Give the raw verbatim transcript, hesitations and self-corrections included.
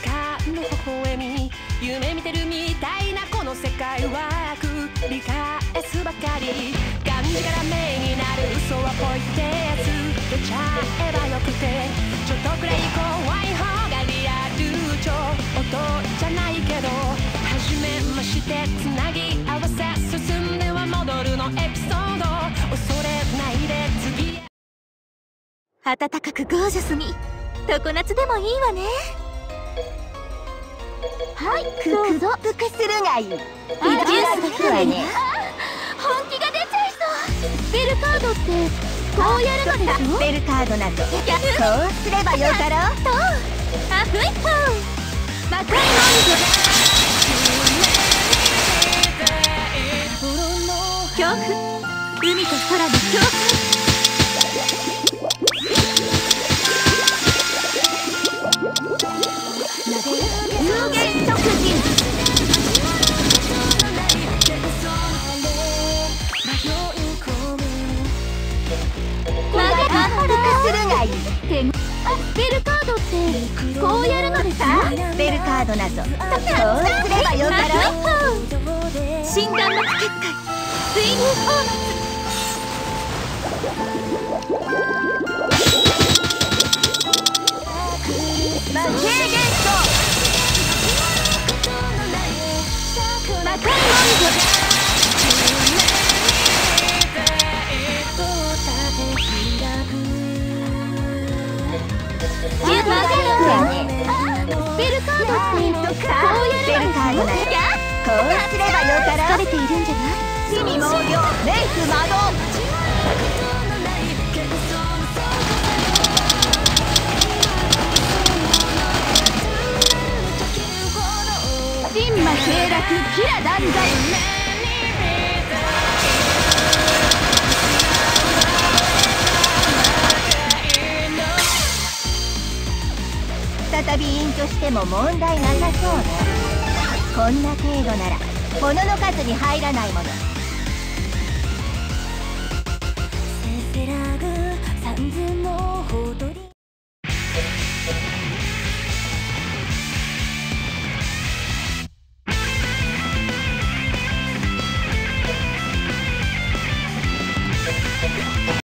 かの微笑み、夢見てるみたいなこの世界は繰り返すばかり。がんじがらめになる嘘はポイってやつ出ちゃえばよくて、ちょっとくらい怖い方がリアル、ちょっとじゃないけど、初めましてつなぎ合わせ進んでは戻るのエピソード、恐れないで次へ。 暖かくゴージャスに常夏でもいいわね。 はい、どうぞ。ぷくするがいい。 リデュースだけはね。本気が出ちゃいそう。スペルカードってこうやるのでしょ。 スペルカードなどそうすればよかろう。 とあふいっほ魔界の恐怖、海と空の境界。 無限特技。するがいい。スペルカードってこうやるのですか。スペルカードなどそうすればよかろう。 診断の結界水流放熱。 魔系現象。 魔界文字。スペルカードってこうやるのですか。 こうすればよかろう。 疲れているんじゃない。 地味猛量メイク魔導。神魔経絡キラ断罪。再び隠居しても問題なさそうね。こんな程度なら物の数に入らないもの。せせらぐ三途のほと